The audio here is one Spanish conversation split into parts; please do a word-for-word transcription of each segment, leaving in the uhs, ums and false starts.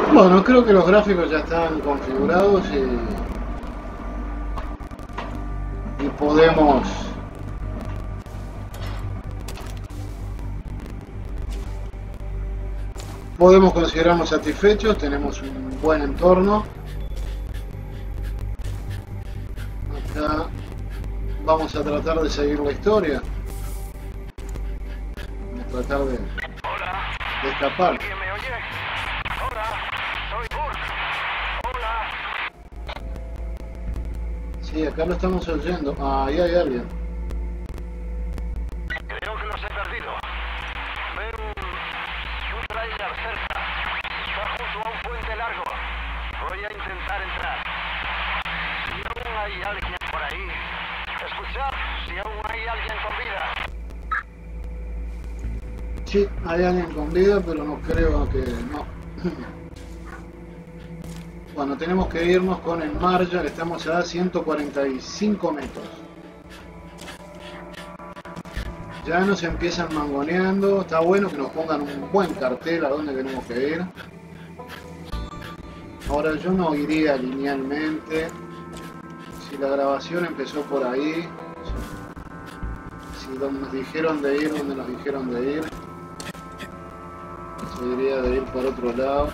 Bueno, creo que los gráficos ya están configurados y, y podemos podemos considerarnos satisfechos. Tenemos un buen entorno. Acá vamos a tratar de seguir la historia, de tratar de, de escapar. Sí, acá lo estamos oyendo. Ah, ahí hay alguien. Creo que los he perdido. Veo un, un trailer cerca. Está junto a un puente largo. Voy a intentar entrar. Si aún hay alguien por ahí. Escuchad, si aún hay alguien con vida. Sí, hay alguien con vida, pero no creo que... no. Bueno, tenemos que irnos con el Marshall, estamos a ciento cuarenta y cinco metros. Ya nos empiezan mangoneando, está bueno que nos pongan un buen cartel a dónde tenemos que ir. Ahora yo no iría linealmente, si la grabación empezó por ahí, si donde nos dijeron de ir, donde nos dijeron de ir, yo diría de ir por otro lado.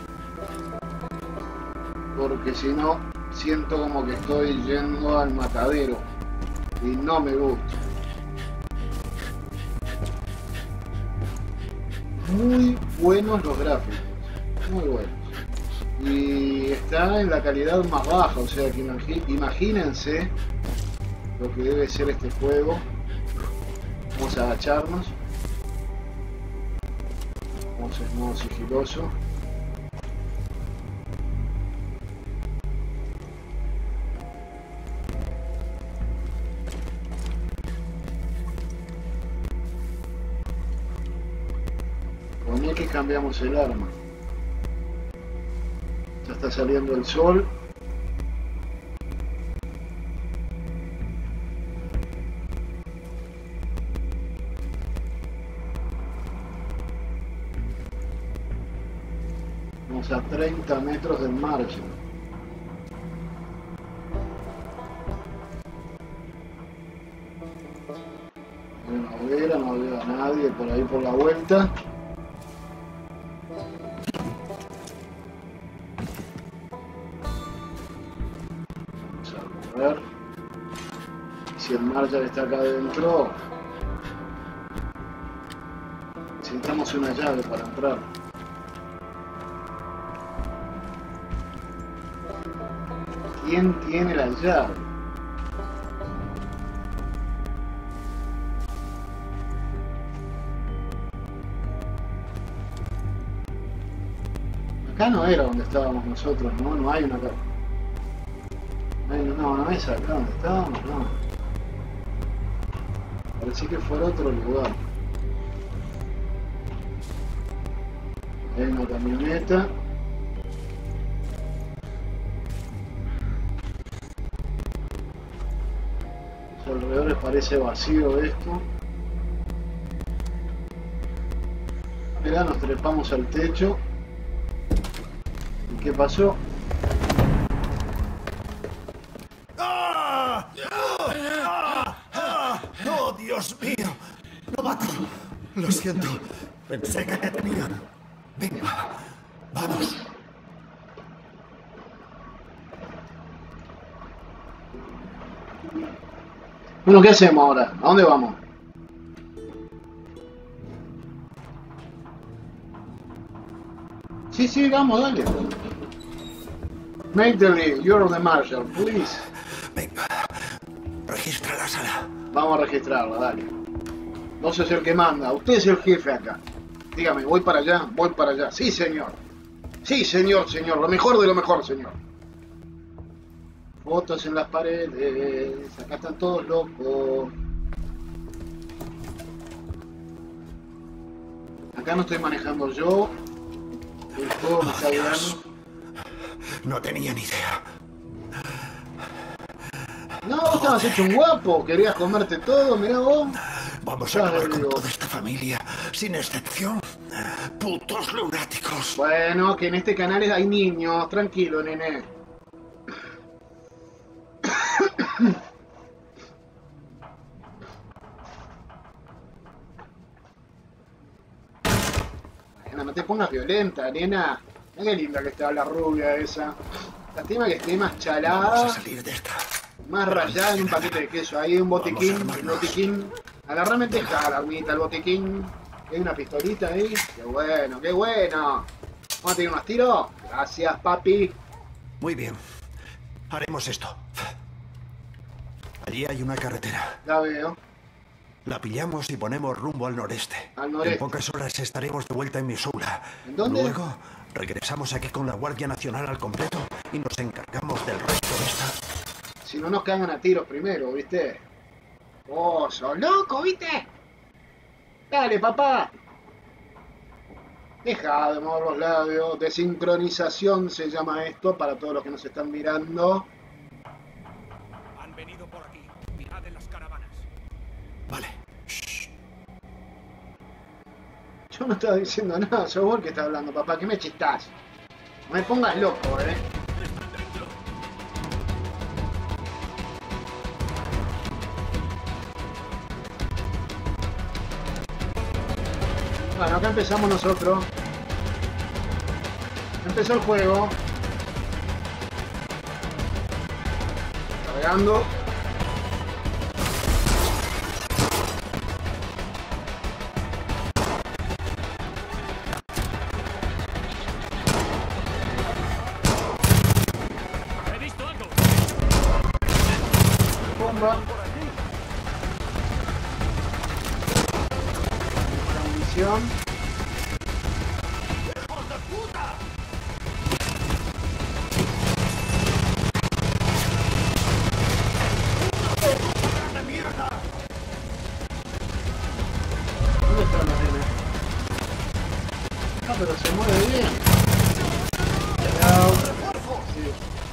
Porque si no, siento como que estoy yendo al matadero y no me gusta. Muy buenos los gráficos, muy buenos. Y está en la calidad más baja, o sea que imagínense lo que debe ser este juego. Vamos a agacharnos. Vamos a modo sigiloso. Que cambiamos el arma. Ya está saliendo el sol. Vamos a treinta metros del margen. Hay una hoguera, no veo a nadie por ahí por la vuelta. Si el Marshall está acá adentro, necesitamos una llave para entrar. ¿Quién tiene la llave? Acá no era donde estábamos nosotros, ¿no? No hay una acá. No, no es acá donde estábamos, no. Parecía que fuera otro lugar. Hay una camioneta. Los alrededores parece vacío esto. Mirá, nos trepamos al techo. ¿Y qué pasó? ¡Dios mío! ¡Novato! Lo siento. Pensé que te tenían. Venga, vamos. Bueno, ¿qué hacemos ahora? ¿A dónde vamos? Sí, sí, vamos, dale. Make the lead. You're the Marshall, please. Venga, registra la sala. Vamos a registrarla, dale. Vos sos el que manda, usted es el jefe acá. Dígame, ¿voy para allá? Voy para allá. Sí, señor. Sí, señor, señor. Lo mejor de lo mejor, señor. Fotos en las paredes. Acá están todos locos. Acá no estoy manejando yo. El juego me está ayudando. No tenía ni idea. No, vos estabas hecho un guapo. Querías comerte todo, mirá vos. Vamos a acabar con toda esta familia, sin excepción. Putos lunáticos. Bueno, que en este canal hay niños. Tranquilo, nene. Bueno, no te pongas violenta, nena. Mira qué linda que está la rubia esa. Lástima que esté más Vamos chalada. a salir de esta. Más rayada en un paquete de queso. Ahí un botiquín. Vamos a El armarnos. botiquín. Agarrame deja la armita, el botiquín. Hay una pistolita ahí. Qué bueno, qué bueno. ¿Vamos a tener unos tiros? Gracias, papi. Muy bien. Haremos esto. Allí hay una carretera. La veo. La pillamos y ponemos rumbo al noreste. Al noreste. En pocas horas estaremos de vuelta en Missoula. ¿En dónde? Luego regresamos aquí con la Guardia Nacional al completo y nos encargamos del resto de esta... Si no nos cagan a tiros primero, ¿viste? ¡Oh, sos loco, ¿viste? Dale, papá. Deja de mover los labios. Desincronización se llama esto para todos los que nos están mirando. Han venido por aquí. Mirad en las caravanas. Vale. Yo no estaba diciendo nada, sos vos el que está hablando, papá. ¿Qué me chistás? No me pongas loco, ¿eh? Bueno, acá empezamos nosotros. Empezó el juego. Cargando. He visto algo. Bomba. Munición. ¿Dónde está la nena? Ah, pero se mueve bien. Chao. Sí.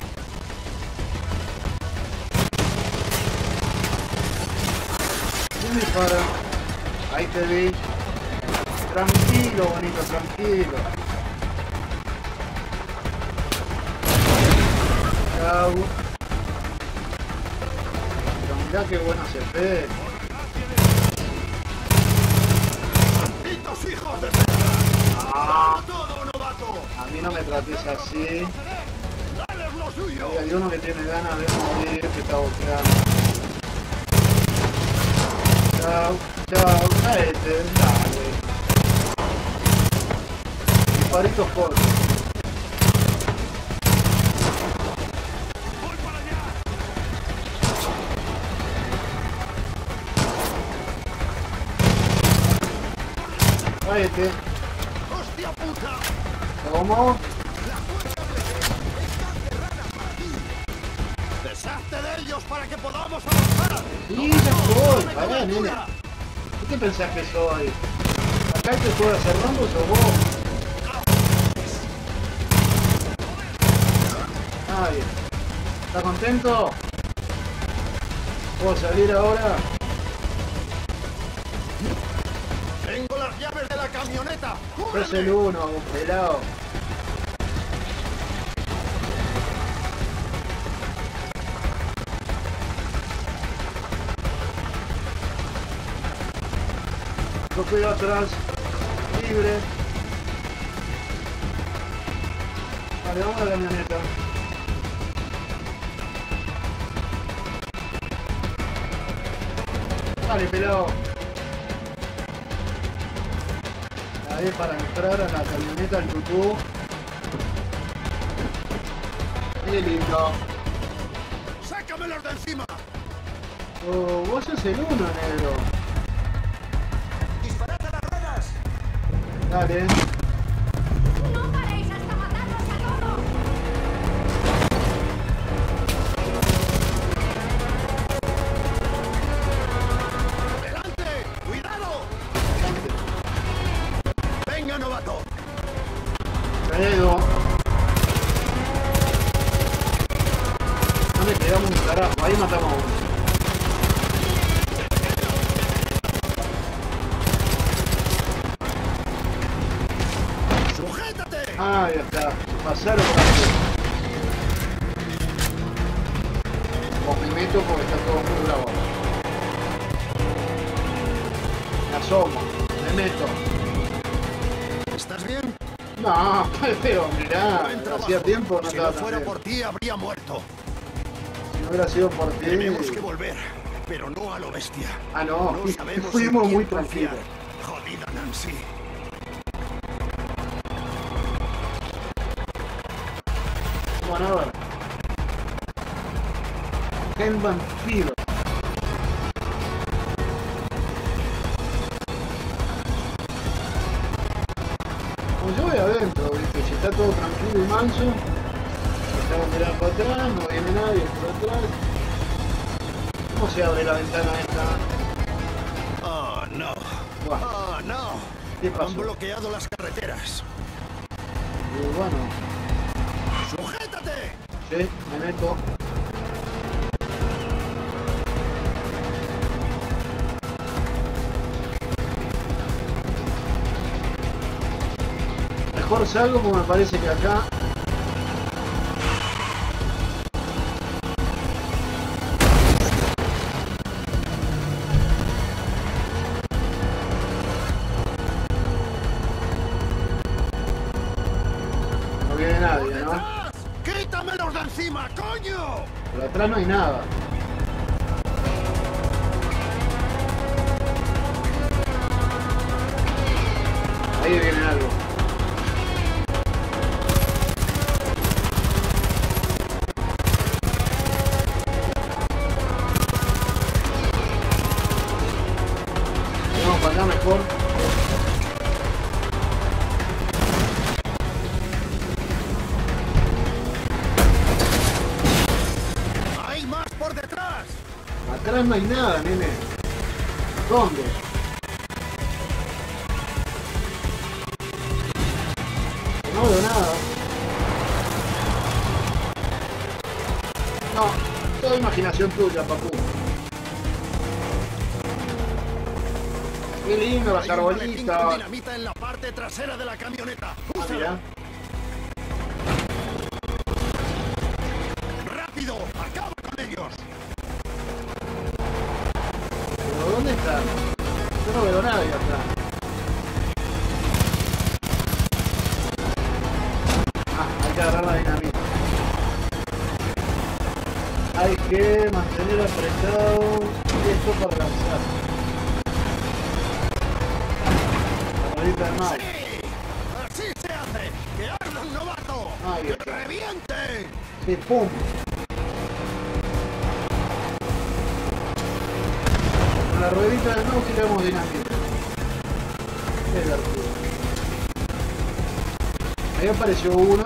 ¿Quién dispara? Ahí te vi. Tranquilo, bonito, tranquilo. Chau. Pero mirá qué bueno se ve. ¡Malditos hijos de... Ah, todo, novato! a mí no me trates así. ¡Dales lo suyo! Y hay uno que tiene ganas de morir, que está boqueando. Chau, chau, cállate, dale. Disparitos cortos. ¡Voy para allá! Cállate. ¡Hostia puta! ¿Cómo? ¡Deshazte de ellos para que podamos avanzar! Sí, ya estoy. Pará, nena. ¿Qué te pensás que soy? Acá el que juega cerrando sos vos. Ah, bien. ¿Está contento? ¿Puedo salir ahora? ¡Tengo las llaves de la camioneta! Sos el uno, pelado. Yo estoy atrás, libre. Vale, vamos a la camioneta. Vale, pelado. Ahí para entrar a la camioneta, al tutú. Qué lindo. ¡Sácamelos de encima! Oh, vos sos el uno, negro. ¡Disparad a las ruedas! Dale. ¡No paréis hasta matarlos a todos! ¡Delante! ¡Cuidado! ¡Venga, novato! Pedo. No le pegamos un carajo, ahí matamos a uno. Ah, ya está. Pasaron por aquí. O me meto porque está todo muy bravo. Me asomo. Me meto. ¿Estás bien? No, pero mirá. Buen trabajo. Hacía tiempo no Si estaba no tan fuera bien. por ti, habría muerto. Si no hubiera sido por ti... Tenemos que volver, pero no a lo bestia. Ah, no. No sabemos Fuimos en quién muy confiar. tranquilos. Jodida Nancy. Bueno, a ver. El vampiro. Pues yo voy adentro, ¿viste? Si está todo tranquilo y manso, empezamos a mirar para atrás, no viene nadie por atrás. ¿Cómo se abre la ventana esta? Oh, no. Buah, Oh, no. ¿qué pasó? Han bloqueado las carreteras. Y bueno, ¡Sujétate! sí, me meto. Mejor salgo porque me parece que acá... No viene nadie, ¿no? ¡Detrás! ¡Quítamelos de encima, coño! Por atrás no hay nada. Ahí viene algo. Vamos para acá mejor. ¡Hay más por detrás! Atrás no hay nada, nene. ¿Dónde? No veo nada. No, toda imaginación tuya, papu. Qué lindo las Hay un maletín con arbolitas. dinamita en la parte trasera de la camioneta. Ah, mira. ¡Rápido! ¡Acaba con ellos! ¿Pero dónde están? Yo no veo a nadie atrás. Ah, hay que agarrar la dinamita. Hay que mantener apretado esto para lanzar. La ruedita del mouse. ¡Sí! ¡Así se hace! ¡Que arda un novato! Ahí ¡Que está. reviente! Sí, pum. Con la ruedita del mouse tiramos dinamita. Qué divertido. Ahí apareció uno.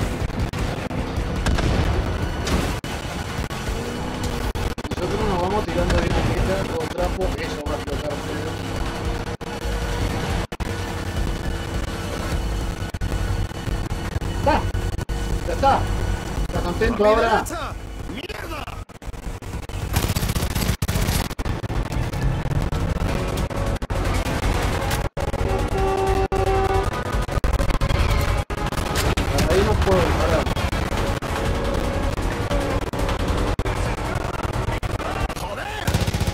Nosotros nos vamos tirando dinamita o trapo, eso va a explotar feo. ¡Está! ¡Ya está! ¿Estás contento ¡A mi ahora? derecha! ¡Mierda! Para ahí no puedo parar. ¡Joder!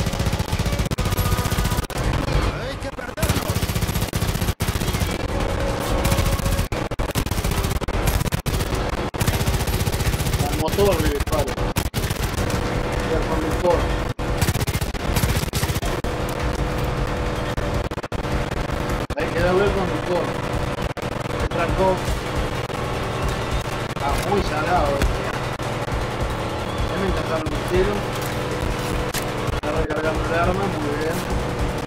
¡Hay que perderlos! Al motor le disparo. Y al conductor. Hay que darle al conductor. Se trancó. Está muy salado. Ya me encantaron los tiros. Está recargando el arma, muy bien.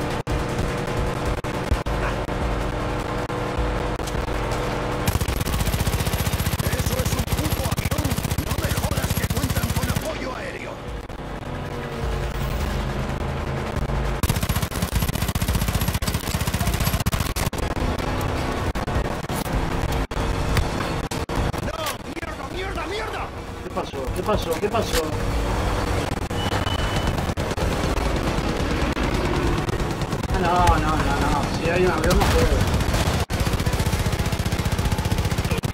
¡Eso es un puto avión! ¡No me jodas que cuentan con apoyo aéreo! ¡No! ¡Mierda, mierda, mierda! ¿Qué pasó? ¿Qué pasó? ¿Qué pasó? Ah, no, no, no, no. Si hay un avión no puedo.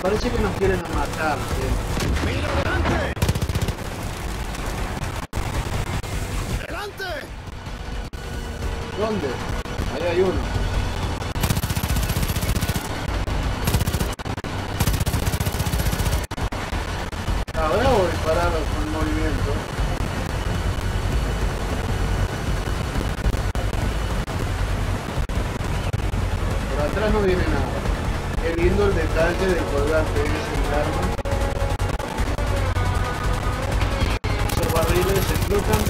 parece que nos quieren matar. ¿Sí? ¡Mira adelante! ¡Delante! ¿Dónde? Ahí hay uno. Está bravo disparar con movimiento. Por atrás no viene nada. Qué lindo el detalle del colgante ese en el arma. Esos barriles explotan.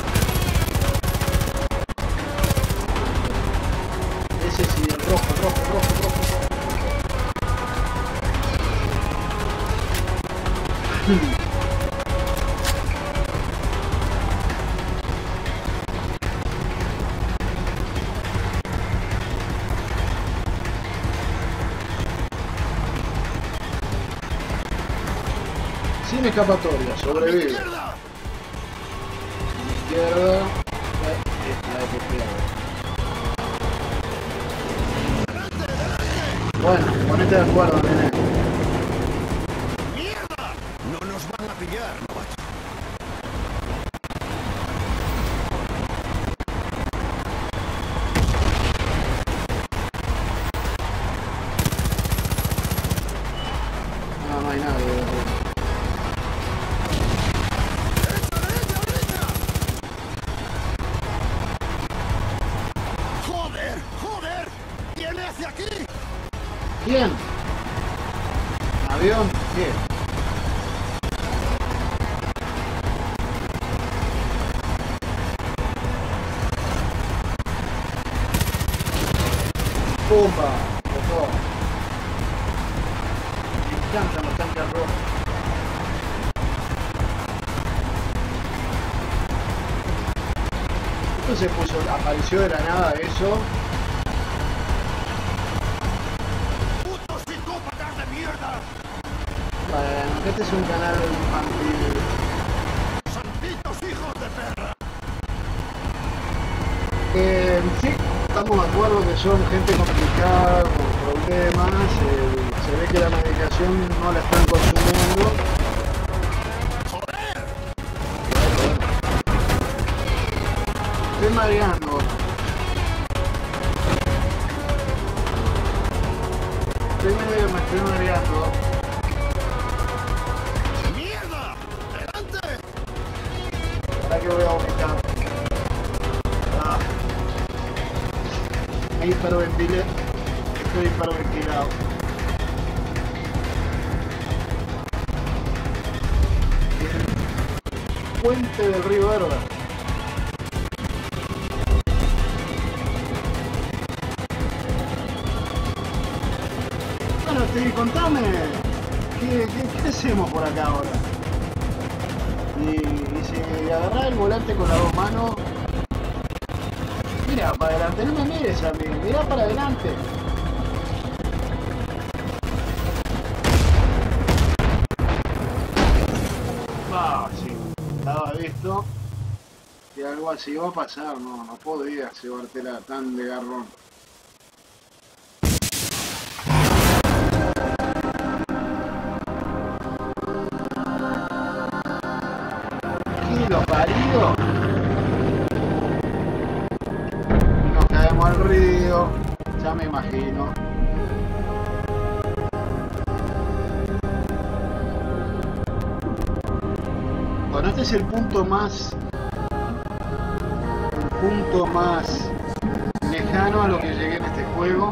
Ese sí, el rojo, rojo, rojo, rojo. Sin escapatoria, sobrevive. ¡Izquierda! Izquierda. Eh, esta es la izquierda. Bueno, ponete de acuerdo, nene. ¡Mierda! No nos van a pillar, novato. No, no hay nadie. ¡Derecha, derecha, derecha! ¡Joder! ¡Joder! ¡Viene hacia aquí! ¿Quién? ¿Avión? ¿Quién? ¡Pumba! Tocó. Me encantan los tanques rojos. Esto se puso, apareció de la nada eso. ¡Putos psicópatas de mierda! Bueno, este es un canal infantil. ¡Santitos hijos de perra! Eh, sí, estamos de acuerdo que son gente complicada, con problemas. Eh, se ve que la medicación no la están consumiendo. ¡Joder! Estoy mareando. Estoy medio, me estoy mareando. ¡Mierda! ¡Delante! Ahora que voy a vomitar. Ah. Me hiperventilé. Estoy hiperventilado. Puente del río Herba. Bueno, te contame. ¿Qué, qué, qué hacemos por acá ahora? Y, y si agarrás el volante con las dos manos. Mira, para adelante, no me mires a mí, mira para adelante. Ah, sí, estaba visto que algo así iba a pasar, no, no podía llevártela tan de garrón. ¿Qué lo parió? Nos caemos al río, ya me imagino. Bueno, este es el punto más, el punto más lejano a lo que llegué en este juego.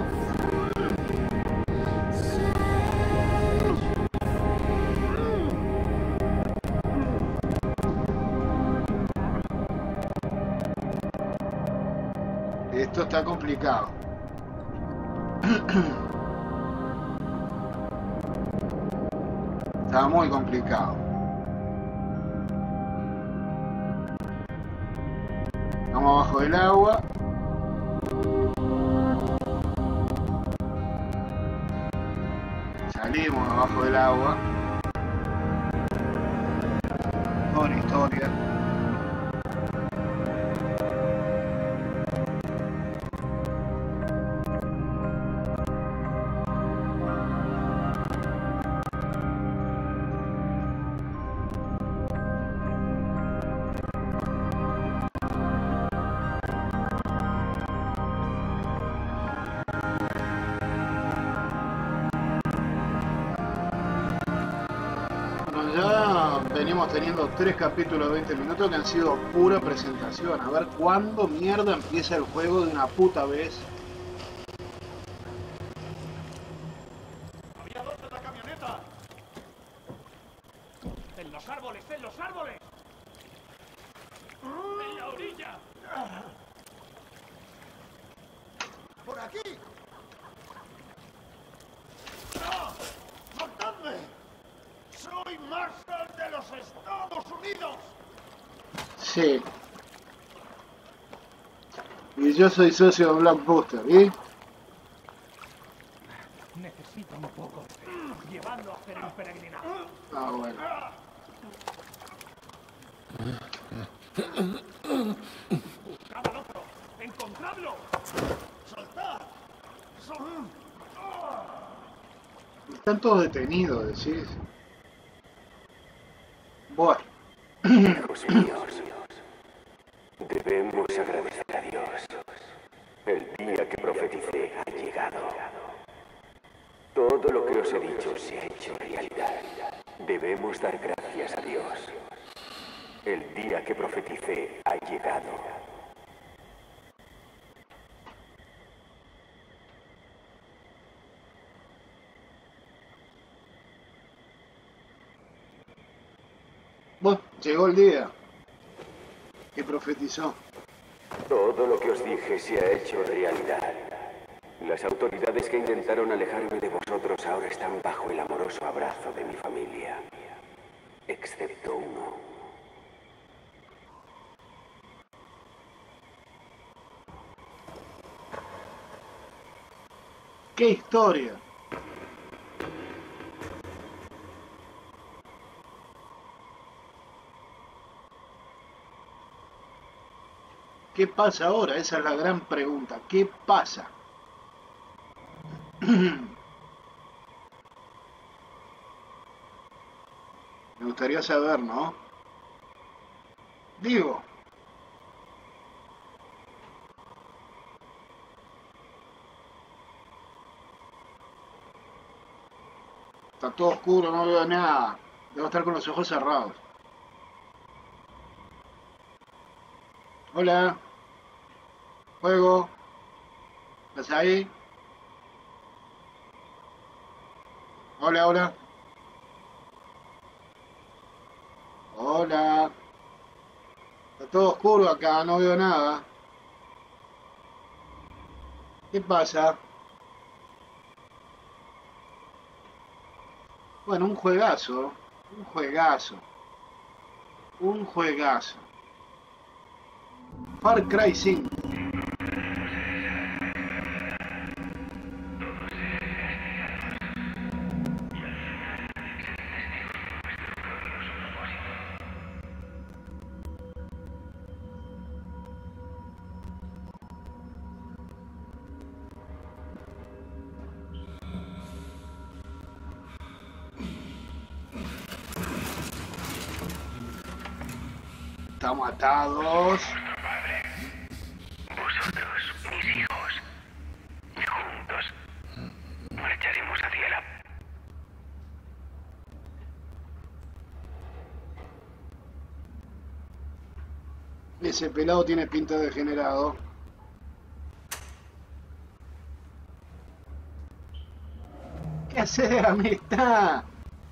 Esto está complicado. Está muy complicado. Estamos abajo del agua. Salimos abajo del agua. Buena historia. ya venimos teniendo tres capítulos de veinte minutos que han sido pura presentación. A ver cuándo mierda empieza el juego de una puta vez. ¡Había dos en la camioneta! ¡En los árboles! ¡En los árboles! ¡En la orilla! ¡Por aquí! ¡No! ¡Soltadme! ¡Soy Marshall de los Estados Unidos! Sí. Y yo soy socio de Black Buster, ¿y? Necesito un poco de fe. Llevadlo a hacer el peregrinaje. Ah, bueno. ¡Buscad al otro! ¡Encontradlo! ¡Soltad! ¡Sol... Están todos detenidos, decís. Bueno. Hijos míos, debemos agradecer a Dios. El día que profeticé ha llegado. Todo lo que os he dicho se ha hecho realidad. Debemos dar gracias a Dios. El día que profeticé ha llegado. Bueno, llegó el día que profetizó. Todo lo que os dije se ha hecho realidad. Las autoridades que intentaron alejarme de vosotros ahora están bajo el amoroso abrazo de mi familia. Excepto uno. ¡Qué historia! ¿Qué pasa ahora? Esa es la gran pregunta. ¿Qué pasa? Me gustaría saber, ¿no? Digo. Está todo oscuro, no veo nada. Debo estar con los ojos cerrados. Hola. Juego. ¿Estás ahí? Hola, hola. Hola. Está todo oscuro acá, no veo nada. ¿Qué pasa? Bueno, un juegazo. Un juegazo. Un juegazo. Far Cry cinco. Estamos atados. Vosotros, mis hijos, y juntos marcharemos hacia la... Ese pelado tiene pinta de degenerado. ¿Qué haces, amistad?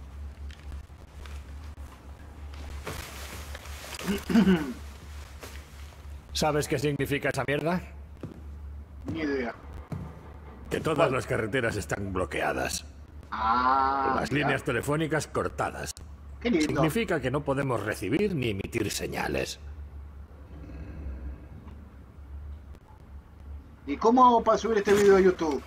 ¿Sabes qué significa esa mierda? Ni idea. Que todas las carreteras están bloqueadas. Ah, Las ya. líneas telefónicas cortadas. Qué lindo. Significa que no podemos recibir ni emitir señales. ¿Y cómo hago para subir este video a YouTube?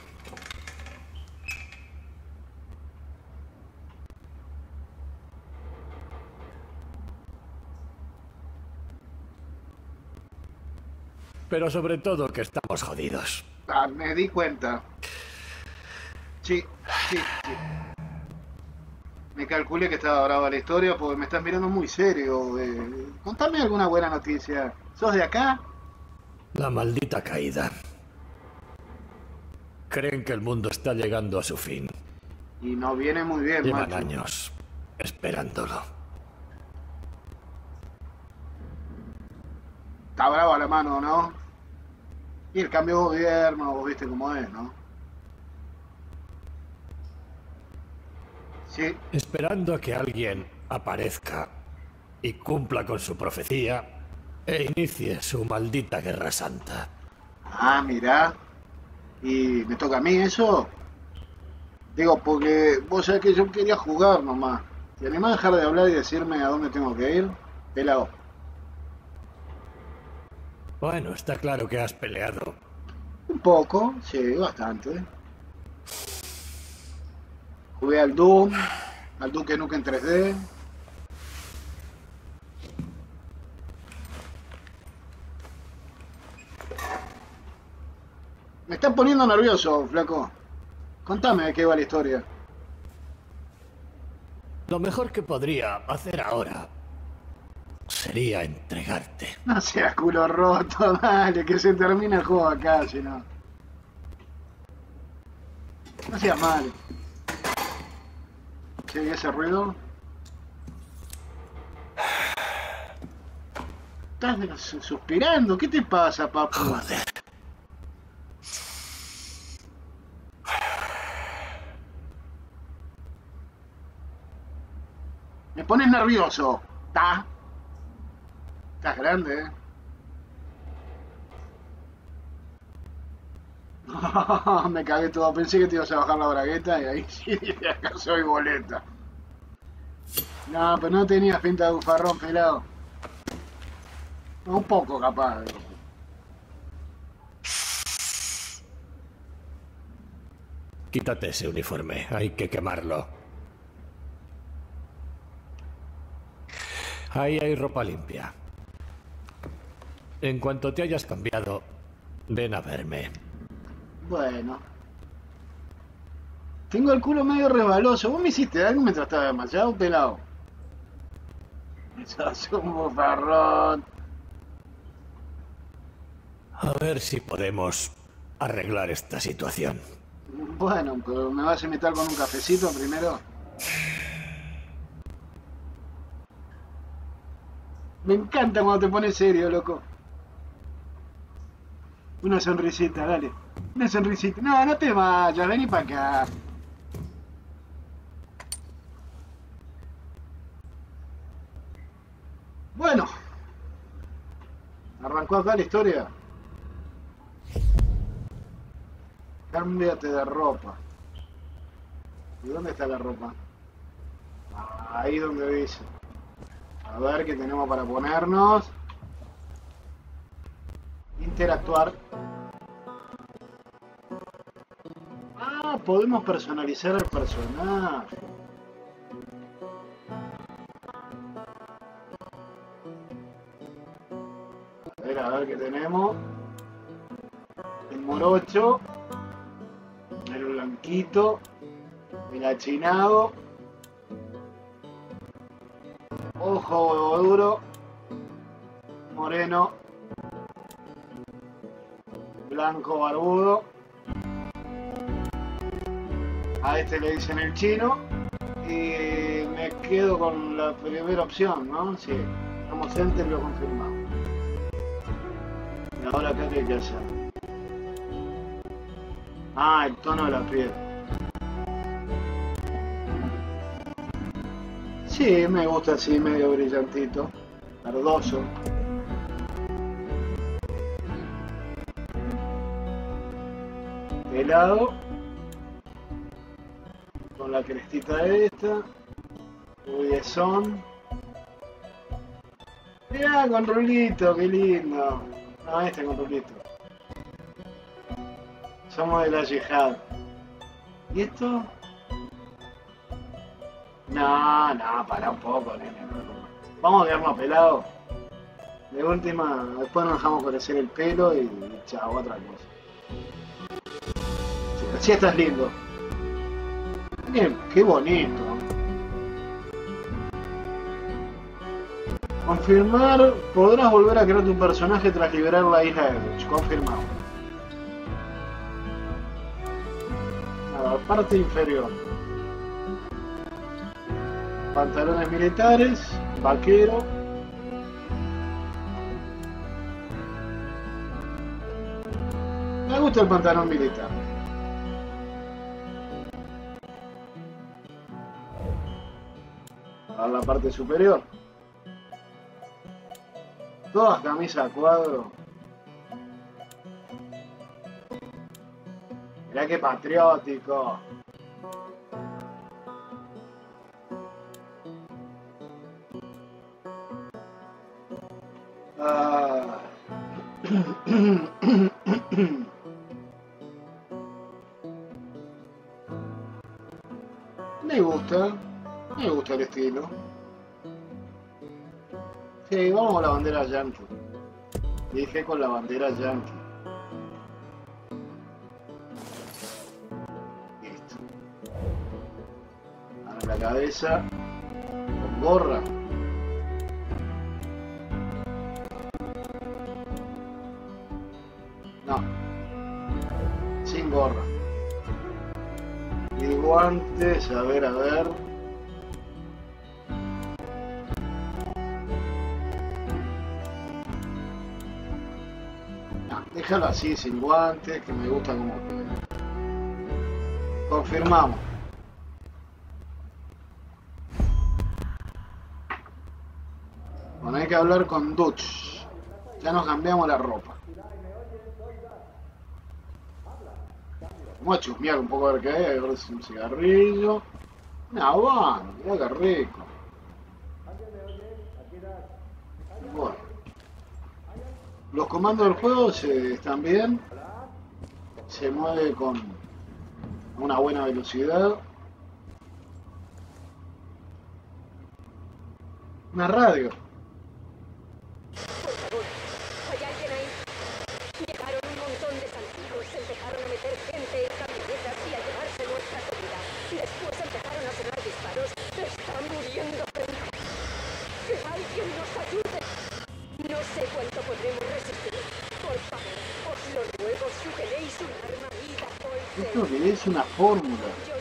Pero sobre todo que estamos jodidos. Ah, me di cuenta. Sí, sí, sí. Me calculé que estaba brava la historia porque me estás mirando muy serio. Eh, contame alguna buena noticia. ¿Sos de acá? La maldita caída. Creen que el mundo está llegando a su fin. Y no viene muy bien, Llevan macho. años esperándolo. Está brava la mano, ¿no? Y el cambio de gobierno, vos viste cómo es, ¿no? Sí. Esperando a que alguien aparezca y cumpla con su profecía e inicie su maldita guerra santa. Ah, mirá. ¿Y me toca a mí eso? Digo, porque vos sabés que yo quería jugar nomás. ¿Te animás a dejar de hablar y decirme a dónde tengo que ir? Pelado. Bueno, está claro que has peleado. Un poco, sí, bastante. Jugué al Doom, al Duke Nukem en tres D. Me estás poniendo nervioso, flaco. Contame de qué va la historia. Lo mejor que podría hacer ahora sería entregarte. No seas culo roto, dale, que se termina el juego acá, si no. No seas mal. ¿Sí, ese ruido? Estás suspirando, ¿qué te pasa, papu? Joder. Me pones nervioso, ¿está? Estás grande, ¿eh? Me cagué todo, pensé que te ibas a bajar la bragueta y ahí sí, acá soy boleta. No, pero no tenías pinta de bufarrón, pelado. Un poco capaz. Digo. Quítate ese uniforme, hay que quemarlo. Ahí hay ropa limpia. En cuanto te hayas cambiado, ven a verme. Bueno. Tengo el culo medio resbaloso. ¿Vos me hiciste algo mientras estaba desmayado, pelado? Sos un bufarrón. A ver si podemos arreglar esta situación. Bueno, pero ¿me vas a invitar con un cafecito primero? Me encanta cuando te pones serio, loco. Una sonrisita, dale. Una sonrisita. No, no te vayas, vení para acá. Bueno. Arrancó acá la historia. Cámbiate de ropa. ¿Y dónde está la ropa? Ahí donde dice. A ver qué tenemos para ponernos. Interactuar. Ah, podemos personalizar el personaje. A ver, a ver qué tenemos. El morocho. El blanquito. El achinado. Ojo huevo duro. Moreno. Blanco barbudo. A este le dicen el chino. Y me quedo con la primera opción, ¿no? Sí. Estamos enter, lo confirmamos. Y ahora acá qué hay que hacer. Ah, el tono de la piel. Sí, me gusta así, medio brillantito. Verdoso. Pelado. Con la crestita esta. Rubiezón. Mirá, con rulito, qué lindo. No, este con rulito. Somos de la yihad. ¿Y esto? No, no, para un poco, nene. Vamos a quedarnos pelados. De última, después nos dejamos crecer el pelo y chao, otra cosa. Sí, así estás lindo. Bien, qué bonito. Confirmar, podrás volver a crear tu personaje tras liberar la isla de Dutch. Confirmado. A la parte inferior. Pantalones militares, vaquero. Me gusta el pantalón militar. A la parte superior. Todas camisas a cuadro. Mirá qué patriótico. Ah. Me gusta, me gusta el estilo. Sí, vamos con la bandera yankee. Dije con la bandera yankee. Listo. Ahora la cabeza con gorra. No, sin gorra. Y guantes, a ver, a ver. No, déjalo así, sin guantes, que me gusta como queda. Confirmamos. Bueno, hay que hablar con Dutch. Ya nos cambiamos la ropa. Vamos a chusmear un poco a ver qué hay, a ver si un cigarrillo. Una habana, mirá qué rico. Bueno. Los comandos del juego se, están bien. Se mueve con una buena velocidad. Una radio. Esto que es una fórmula.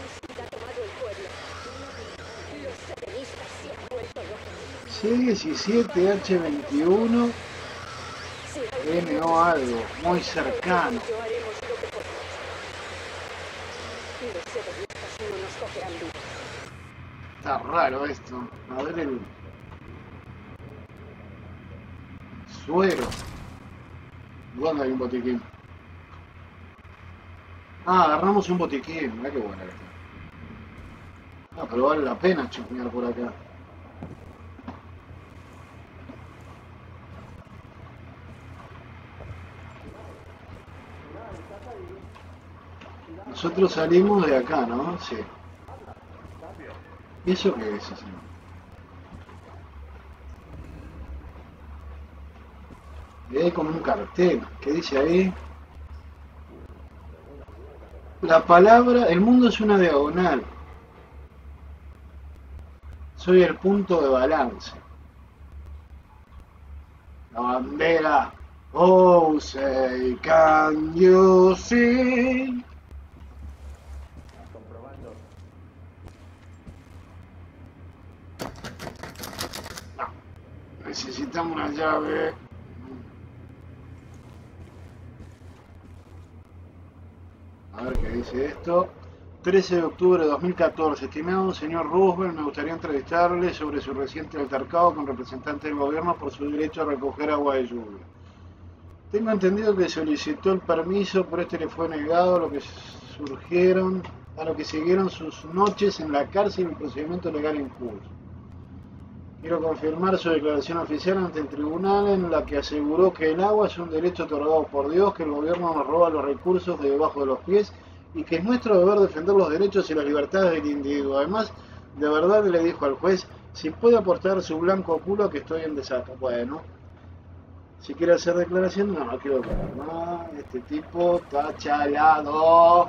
C diecisiete H veintiuno N O algo, muy cercano. Está raro esto. A ver el suero. ¿Dónde hay un botiquín? Ah, agarramos un botiquín. Mirá qué buena que está. No, pero vale la pena chusmear por acá. Nosotros salimos de acá, ¿no? Sí. ¿Y eso qué es, señor? Y hay como un cartel. ¿Qué dice ahí? La palabra, el mundo es una diagonal. Soy el punto de balance. La bandera. Oh, say, can you see? No. Necesitamos una llave. A ver qué dice esto. trece de octubre de dos mil catorce. Estimado señor Roosevelt, me gustaría entrevistarle sobre su reciente altercado con representantes del gobierno por su derecho a recoger agua de lluvia. Tengo entendido que solicitó el permiso, pero este le fue negado, a lo que surgieron, a lo que siguieron sus noches en la cárcel y el procedimiento legal en curso. Quiero confirmar su declaración oficial ante el tribunal en la que aseguró que el agua es un derecho otorgado por Dios, que el gobierno nos roba los recursos de debajo de los pies y que es nuestro deber defender los derechos y las libertades del individuo. Además, de verdad le dijo al juez, si puede aportar su blanco culo que estoy en desacato. Bueno, si quiere hacer declaración, no, no quiero declarar nada. Este tipo está chalado.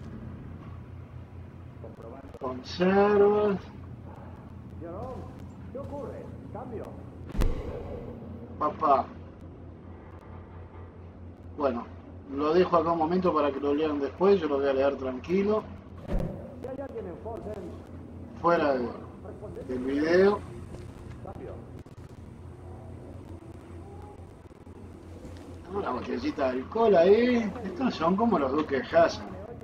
Conservas. ¿Qué ocurre? Cambio. Papá. Bueno, lo dejo acá un momento para que lo lean después, yo lo voy a leer tranquilo. ¿Y hay alguien en Fort Dent? Fuera de... del video. Una botellita de alcohol ahí. Estos son como los duques de Hazzard.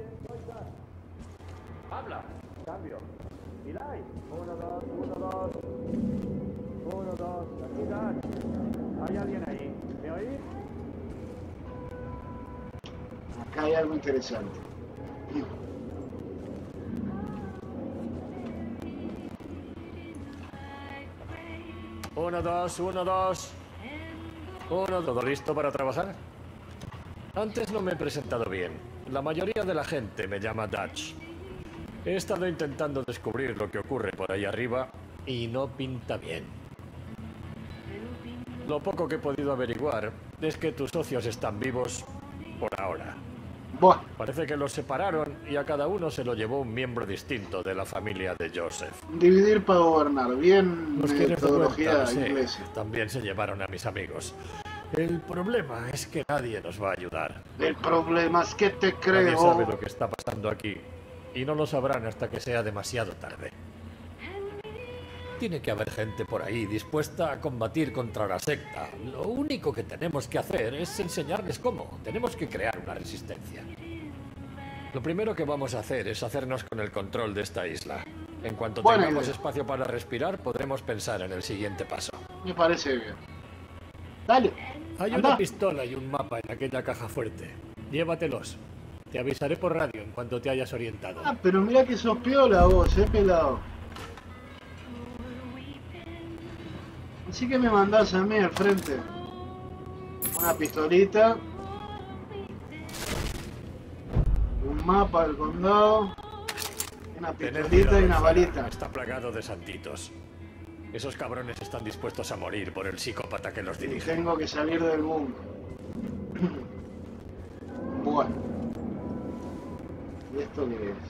Habla. Cambio. Eli. Uno, dos, uno, dos. Uno, dos. Aquí das. ¿Hay alguien ahí? ¿Me oís? Acá hay algo interesante. Uno, dos, uno, dos. Uno, ¿todo listo para trabajar? Antes no me he presentado bien. La mayoría de la gente me llama Dutch. He estado intentando descubrir lo que ocurre por ahí arriba y no pinta bien. Lo poco que he podido averiguar es que tus socios están vivos por ahora. Buah. Parece que los separaron y a cada uno se lo llevó un miembro distinto de la familia de Joseph. Dividir para gobernar. Bien Los tienes de metodología cuenta, sí. inglesa. También se llevaron a mis amigos. El problema es que nadie nos va a ayudar. El problema es que te Nadie creo. sabe lo que está pasando aquí y no lo sabrán hasta que sea demasiado tarde. Tiene que haber gente por ahí dispuesta a combatir contra la secta. Lo único que tenemos que hacer es enseñarles cómo. Tenemos que crear una resistencia. Lo primero que vamos a hacer es hacernos con el control de esta isla. En cuanto Buena tengamos idea. espacio para respirar, podremos pensar en el siguiente paso. Me parece bien. Dale. Hay anda. una pistola y un mapa en aquella caja fuerte. Llévatelos. Te avisaré por radio en cuanto te hayas orientado. Ah, pero mira que sos piola vos, eh, pelado. Así que me mandás a mí al frente. Una pistolita. Un mapa del condado. Una Tened pistolita cuidado y una fuera. balita. Está plagado de santitos. Esos cabrones están dispuestos a morir por el psicópata que los Y dirige. tengo que salir del búnker. Bueno. ¿Y esto qué es?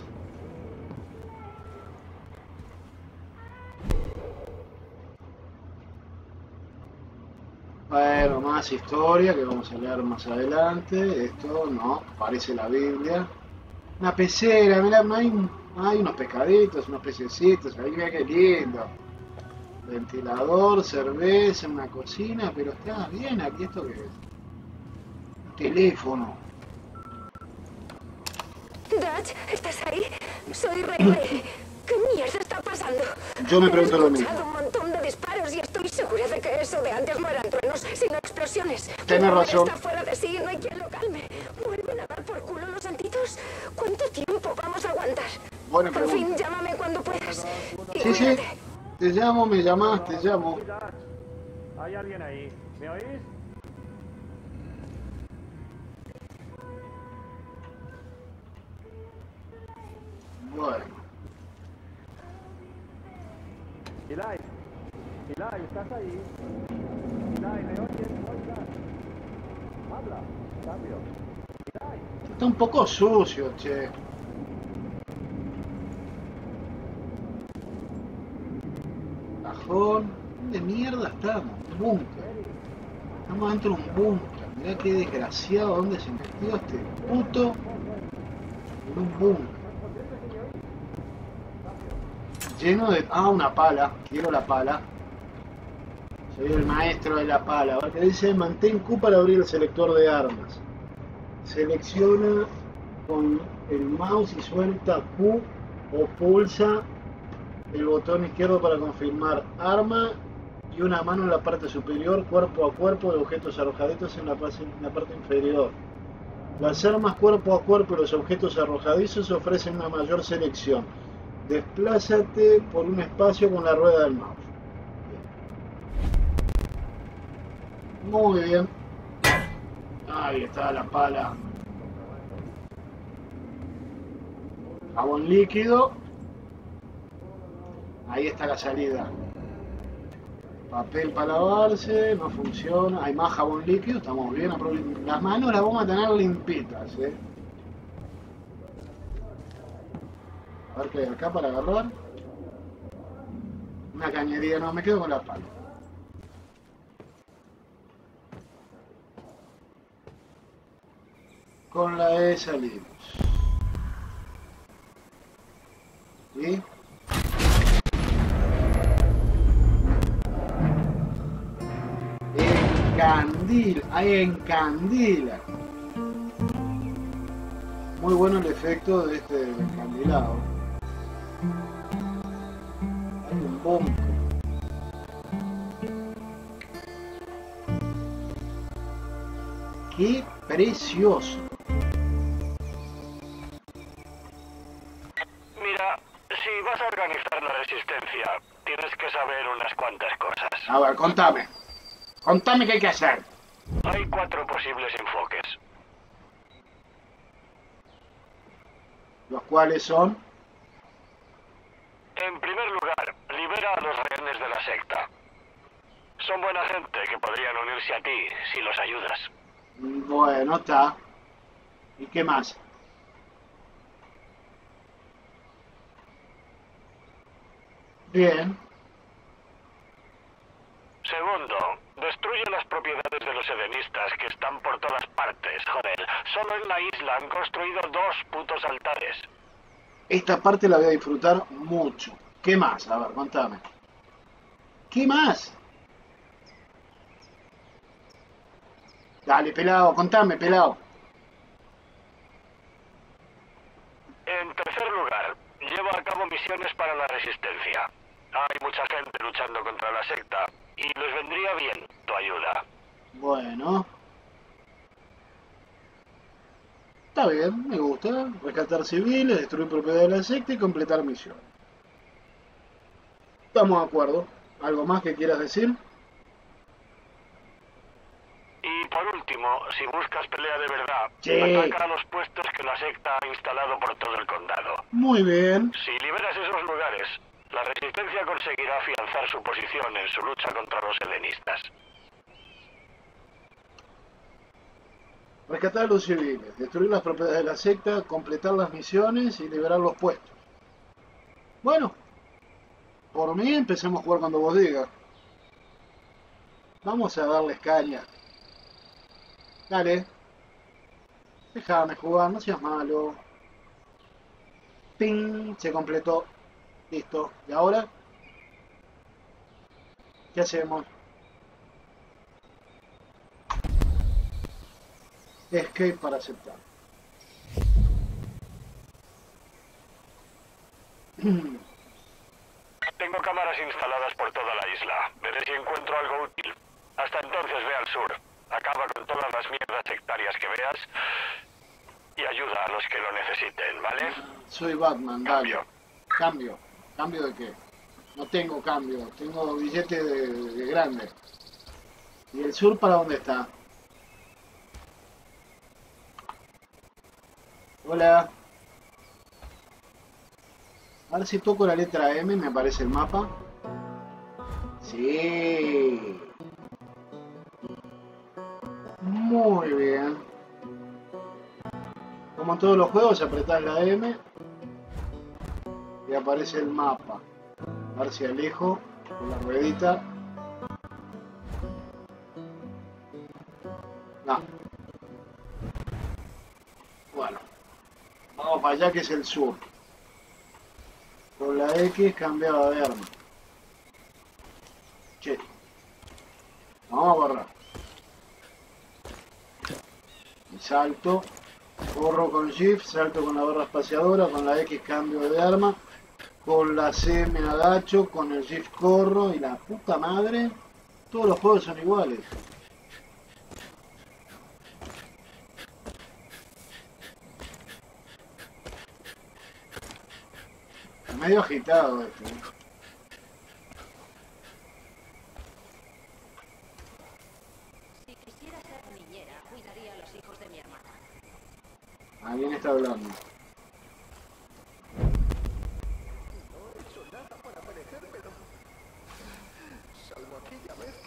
Bueno, más historia que vamos a leer más adelante. Esto no, parece la Biblia. Una pecera, mirá, hay, hay unos pescaditos, unos pececitos, ahí mira qué lindo. Ventilador, cerveza, una cocina, pero está bien aquí. ¿Esto qué es? Teléfono. Dutch, ¿estás ahí? Soy Ray. ¿Qué mierda está pasando? Yo me pregunto lo He mismo. escuchado un montón de disparos y estoy segura de que eso de antes no eran truenos, sino explosiones. Tienes Mi madre razón. está fuera de sí y no hay quien lo calme. ¿Vuelven a dar por culo los santitos? ¿Cuánto tiempo vamos a aguantar? Buena Por fin, pregunta. llámame cuando puedas. Y Sí, sí. cuídate. Te llamo, me llamás, te llamo. ¿Hay alguien ahí? ¿Me oís? Bueno. Eli. Eli, ¿estás ahí? Eli, ¿me oyes? Oiga. Habla. Cambio. Eli. Está un poco sucio, che. Cajón. ¿Dónde mierda estamos? Un búnker. Estamos dentro de un búnker. Mirá qué desgraciado dónde se metió este puto. En un búnker. Lleno de... Ah, una pala. Quiero la pala. Soy el maestro de la pala. Ahora que dice mantén Q para abrir el selector de armas. Selecciona con el mouse y suelta Q o pulsa el botón izquierdo para confirmar arma y una mano en la parte superior, cuerpo a cuerpo de objetos arrojadizos en la, en la parte inferior. Las armas cuerpo a cuerpo y los objetos arrojadizos ofrecen una mayor selección. Desplázate por un espacio con la rueda del mouse. Bien. Muy bien. Ahí está la pala. Jabón líquido. Ahí está la salida. Papel para lavarse, no funciona. Hay más jabón líquido, estamos bien. Las manos las vamos a tener limpitas, ¿eh? A ver qué hay acá para agarrar. Una cañería, no, me quedo con la pala. Con la E salimos. ¿Sí? encandila, ahí encandila. Muy bueno el efecto de este encandilado. Hay un bombo. ¡Qué precioso! Mira, si vas a organizar la resistencia, tienes que saber unas cuantas cosas. A ver, contame. Contame qué hay que hacer. Hay cuatro posibles enfoques. Los cuales son... En primer lugar, libera a los rehenes de la secta. Son buena gente que podrían unirse a ti si los ayudas. Bueno, está. ¿Y qué más? Bien. Segundo, destruye las propiedades de los edenistas que están por todas partes, joder. Solo en la isla han construido dos putos altares. Esta parte la voy a disfrutar mucho. ¿Qué más? A ver, contame. ¿Qué más? Dale, pelado, contame, pelado. En tercer lugar, lleva a cabo misiones para la resistencia. Hay mucha gente luchando contra la secta y les vendría bien tu ayuda. Bueno. Está bien, me gusta. Rescatar civiles, destruir propiedad de la secta y completar misiones. Estamos de acuerdo. ¿Algo más que quieras decir? Y por último, si buscas pelea de verdad, Sí. ataca a los puestos que la secta ha instalado por todo el condado. Muy bien. Si liberas esos lugares, la resistencia conseguirá afianzar su posición en su lucha contra los helenistas. Rescatar a los civiles, destruir las propiedades de la secta, completar las misiones y liberar los puestos. Bueno, por mí empecemos a jugar cuando vos digas. Vamos a darles caña. Dale. Déjame jugar, no seas malo. Ping, se completó. Listo. ¿Y ahora? ¿Qué hacemos? Escape para aceptar. Tengo cámaras instaladas por toda la isla. Veré si encuentro algo útil. Hasta entonces ve al sur. Acaba con todas las mierdas sectarias que veas y ayuda a los que lo necesiten, ¿vale? Soy Batman, dale. Cambio. Cambio. ¿Cambio de qué? No tengo cambio. Tengo billete de, de grande. ¿Y el sur para dónde está? Hola. A ver si toco la letra M, me aparece el mapa. Sí. Muy bien. Como en todos los juegos, apretás la M y aparece el mapa. A ver si alejo con la ruedita. No. Bueno. Vamos para allá que es el sur. Con la X cambiaba de arma. Che. Vamos a borrar. Y salto. Corro con Shift, salto con la barra espaciadora, con la X cambio de arma. Con la C me agacho, con el Shift corro y la puta madre. Todos los juegos son iguales. Medio agitado esto. Si quisiera ser niñera, cuidaría a los hijos de mi hermana. Alguien está hablando. No he hecho nada para merecérmelo. Salvo aquella vez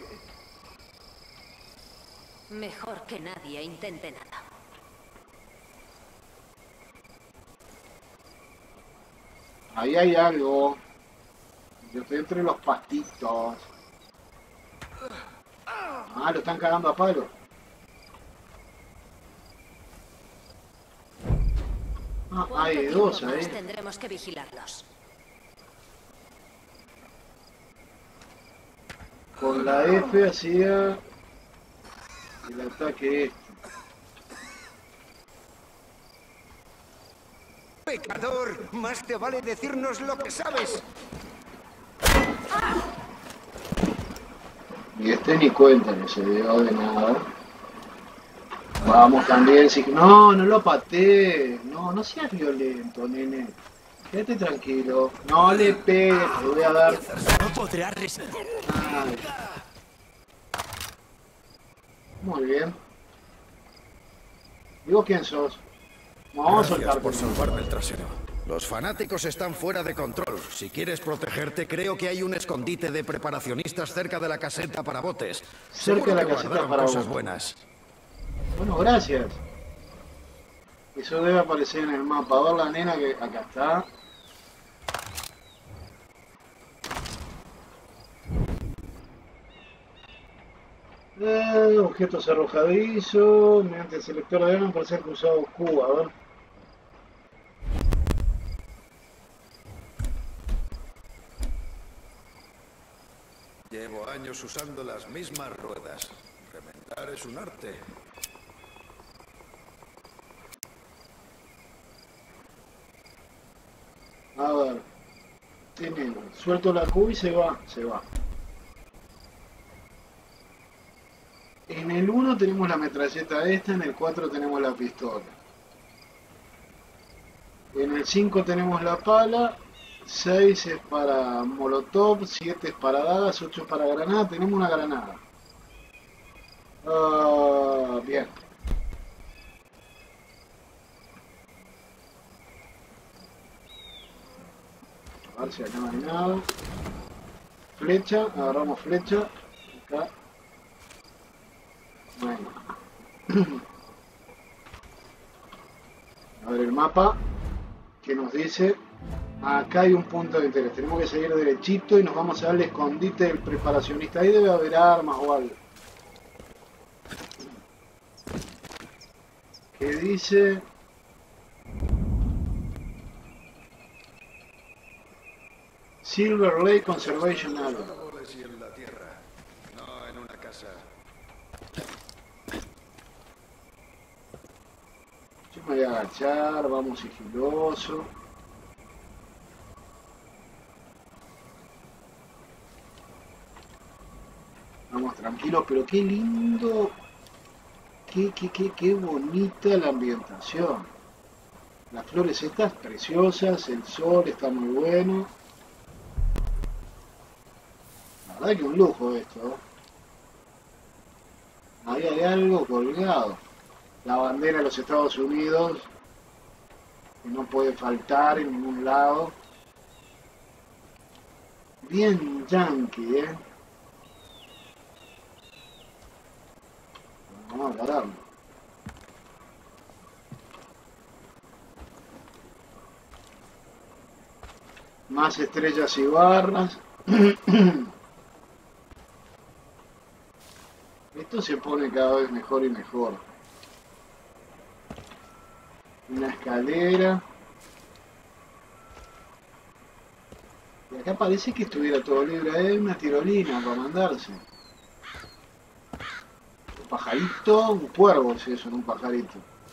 que... Mejor que nadie intente nada. Ahí hay algo. Yo estoy entre los pastitos. Ah, lo están cagando a palo. Ah, hay dos ahí. Tendremos que vigilarlos. Con la F hacía el ataque este. Pecador, más te vale decirnos lo que sabes. Y este ni cuenta, no se dio de nada. Vamos también, si... No, no lo patees. No, no seas violento, nene. Quédate tranquilo. No le pegues, te voy a dar... No podrás resistir. Ay. Muy bien. Digo, ¿quién sos? Vamos a soltar por salvarme el trasero. Los fanáticos están fuera de control. Si quieres protegerte, creo que hay un escondite de preparacionistas cerca de la caseta para botes. Cerca de la caseta para cosas botes. buenas. Bueno, gracias. Eso debe aparecer en el mapa. A ver la nena que acá está. Eh, objetos arrojadizos. Mediante el selector de armas para ser cruzado Q. A ver. Llevo años usando las mismas ruedas. Remendar es un arte. A ver. Tenemos. Suelto la Q y se va. Se va. En el uno tenemos la metralleta esta, en el cuatro tenemos la pistola. En el cinco tenemos la pala, seis es para molotov, siete es para dagas, ocho es para granada, tenemos una granada. Uh, bien. A ver si acá no hay nada. Flecha, agarramos flecha. Acá. Bueno. A ver el mapa que nos dice acá hay un punto de interés, tenemos que seguir derechito y nos vamos al escondite del preparacionista. Ahí debe haber armas o algo que dice Silver Lake Conservation Area. En la tierra, no en una casa. Yo me voy a agachar, vamos sigiloso. Vamos tranquilos, pero qué lindo, qué, qué, qué, qué bonita la ambientación. Las flores estas preciosas, el sol está muy bueno. La verdad que un lujo esto, ¿eh? Ahí hay algo colgado. La bandera de los Estados Unidos, que no puede faltar en ningún lado. Bien yankee, ¿eh? Vamos a pararlo. Más estrellas y barras. Esto se pone cada vez mejor y mejor. Una escalera. Y acá parece que estuviera todo libre. Hay una tirolina para mandarse. Un pajarito, un cuervo es eso, no un pajarito.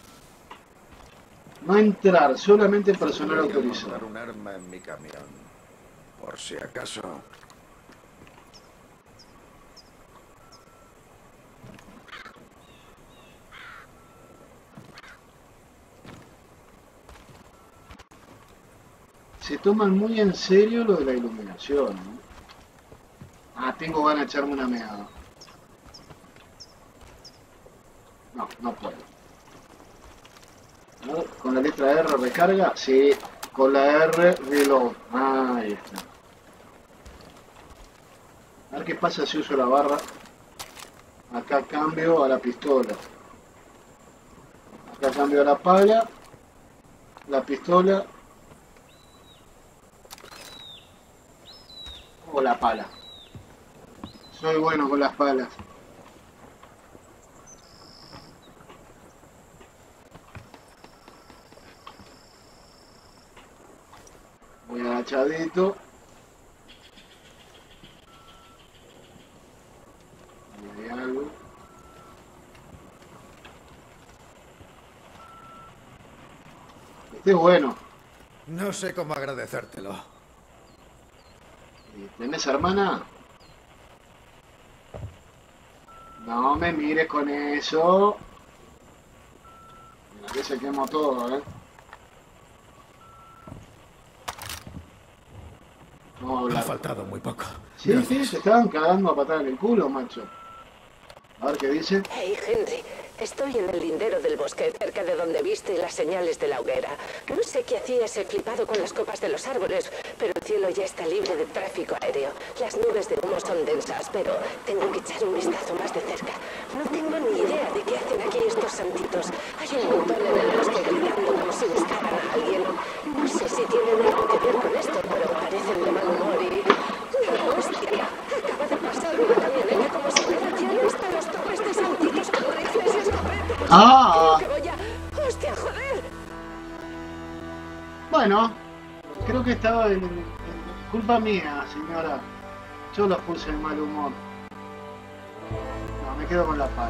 No entrar, solamente personal autorizado. Montar un arma en mi camión, por si acaso. Se toman muy en serio lo de la iluminación, ¿no? Ah, tengo ganas de echarme una meada. No, no puedo. A ver, ¿con la letra R recarga? Sí, con la R reload. Ah, ahí está. A ver qué pasa si uso la barra. Acá cambio a la pistola. Acá cambio a la pala. La pistola. O la pala. Soy bueno con las palas. Voy agachadito. Ahí hay algo. Este es bueno. No sé cómo agradecértelo. ¿Tenés hermana? No me mires con eso. Mira que se quemó todo, ¿eh? Vamos a Ha hablar. faltado muy poco. Sí, Gracias. sí, te estaban cagando a patada en el culo, macho. A ver qué dice. Hey, Henry, estoy en el lindero del bosque, cerca de donde viste las señales de la hoguera. No sé qué hacía ese flipado con las copas de los árboles, pero el cielo ya está libre de tráfico aéreo. Las nubes de humo son densas, pero tengo que echar un vistazo más de cerca. No tengo ni idea de qué hacen aquí estos santitos. Hay un montón en el bosque gritando como si buscaran a alguien. No sé si tienen algo que ver con esto, pero parecen de mal humor y... ¡Hostia! Acaba de pasar una camioneta como si fuera llena hasta los topes de santitos con rifles y escopetas. ¡Ah! Creo que voy a... ¡Hostia, joder! Bueno, creo que estaba en, en culpa mía, señora. Yo los puse de mal humor. No, me quedo con la pala.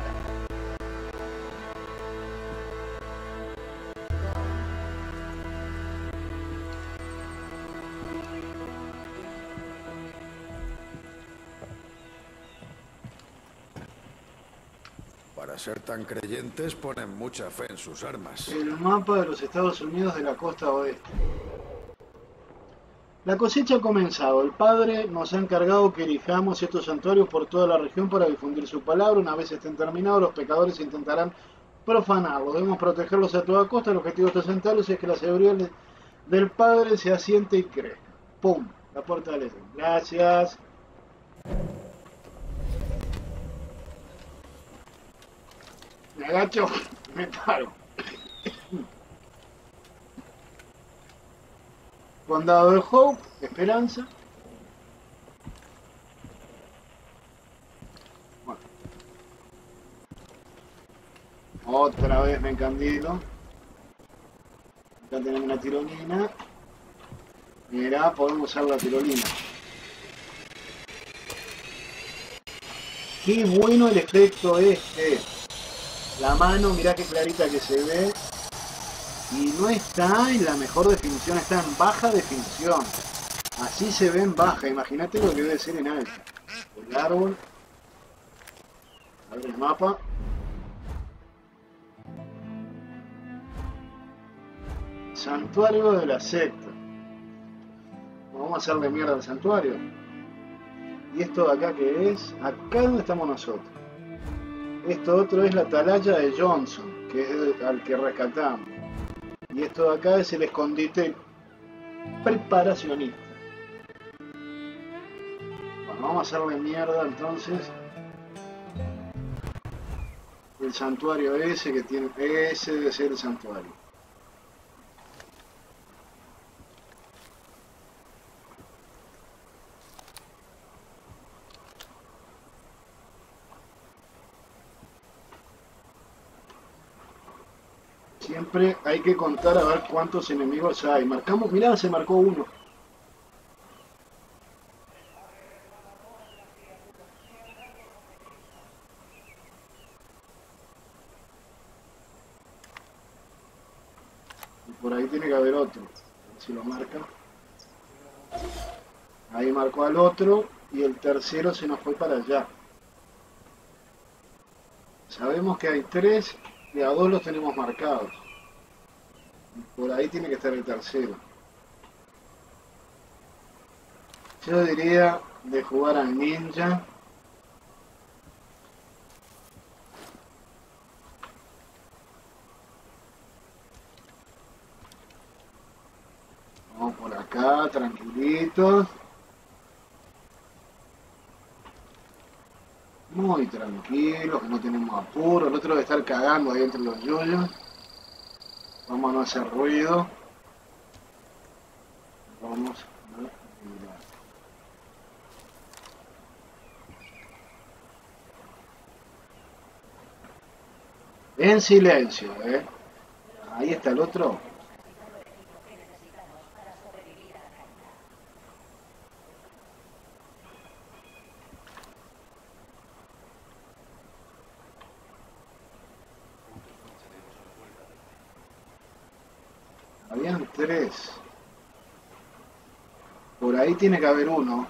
Para ser tan creyentes ponen mucha fe en sus armas. El mapa de los Estados Unidos de la costa oeste. La cosecha ha comenzado. El Padre nos ha encargado que elijamos estos santuarios por toda la región para difundir su palabra. Una vez estén terminados, los pecadores intentarán profanarlos. Debemos protegerlos a toda costa. El objetivo de estos santuarios es que la seguridad del Padre se asiente y crezca. ¡Pum! La puerta del Edén. Gracias. Me agacho, me paro. Condado de Hope, Esperanza. Bueno. Otra vez me encandilo. Acá tenemos una tirolina. Mirá, podemos usar la tirolina. Qué bueno el efecto este. La mano, mirá qué clarita que se ve. Y no está en la mejor definición, está en baja definición. Así se ve en baja, imagínate lo que debe ser en alta. El árbol. Abre el mapa. Santuario de la secta. Vamos a hacerle mierda al santuario. ¿Y esto de acá qué es? Acá donde estamos nosotros. Esto otro es la atalaya de Johnson, que es el, al que rescatamos. Y esto de acá es el escondite preparacionista. Bueno, vamos a hacerle mierda entonces. El santuario ese que tiene... Ese debe ser el santuario. Siempre hay que contar a ver cuántos enemigos hay. Marcamos, mirá, se marcó uno. Y por ahí tiene que haber otro. A ver si lo marca. Ahí marcó al otro y el tercero se nos fue para allá. Sabemos que hay tres y a dos los tenemos marcados. Por ahí tiene que estar el tercero. Yo diría de jugar al ninja. Vamos por acá, tranquilitos. Muy tranquilos, que no tenemos apuro. El otro debe estar cagando ahí entre los yoyos. Vamos a no hacer ruido. Vamos a mirar. En silencio, ¿eh? Ahí está el otro. ¿Está bien? tres. Por ahí tiene que haber uno.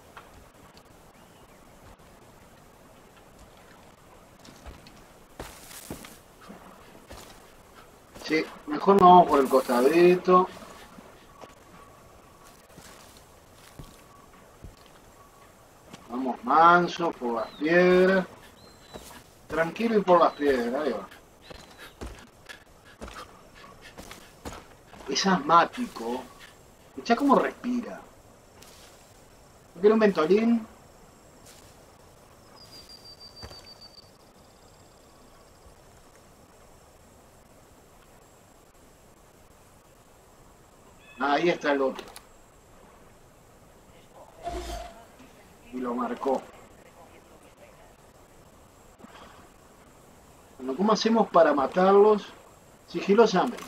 Sí, mejor nos vamos por el costadito. Vamos manso por las piedras. Tranquilo y por las piedras, ahí va. Es asmático. Escuchá cómo respira. ¿No quiere un ventolín? Ah, ahí está el otro. Y lo marcó. Bueno, ¿cómo hacemos para matarlos sigilosamente?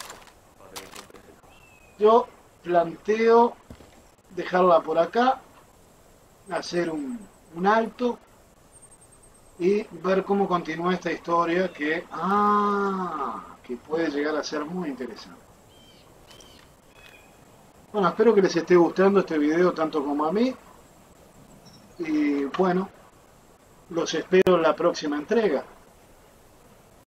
Yo planteo dejarla por acá, hacer un, un alto y ver cómo continúa esta historia que, ah, que puede llegar a ser muy interesante. Bueno, espero que les esté gustando este video tanto como a mí. Y bueno, los espero en la próxima entrega.